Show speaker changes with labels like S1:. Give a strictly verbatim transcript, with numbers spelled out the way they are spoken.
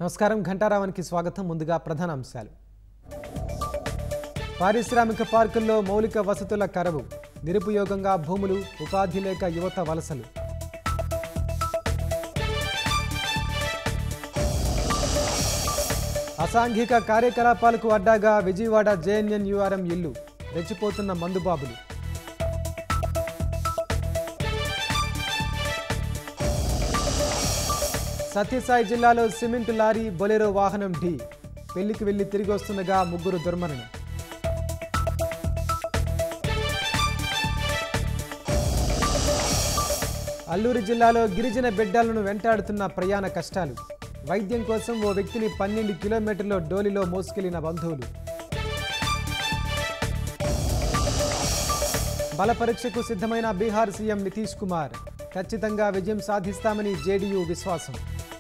S1: నమస్కారం ఘంటారావానికి స్వాగతం. ముందుగా ప్రధాన అంశాలు. పారిశ్రామిక పార్కుల్లో మౌలిక వసతుల కరువు, నిరుపయోగంగా భూములు, ఉపాధి లేక యువత వలసలు. అసాంఘిక కార్యకలాపాలకు అడ్డాగా విజయవాడ జేఎన్ఎన్యూఆర్ఎం ఇల్లు, రెచ్చిపోతున్న మందుబాబులు. సత్యసాయి జిల్లాలో సిమెంట్ లారీ బొలెరో వాహనం ఢీ, పెళ్లికి వెళ్లి తిరిగి వస్తుండగా ముగ్గురు దుర్మరణం. అల్లూరు జిల్లాలో గిరిజన బిడ్డలను వెంటాడుతున్న ప్రయాణ కష్టాలు, వైద్యం కోసం ఓ వ్యక్తిని పన్నెండు కిలోమీటర్ల డోలిలో మోసుకెళ్లిన బంధువులు. బల పరీక్షకు సిద్ధమైన బీహార్ సీఎం నితీష్ కుమార్, ఖచ్చితంగా విజయం సాధిస్తామని జేడీయూ విశ్వాసం.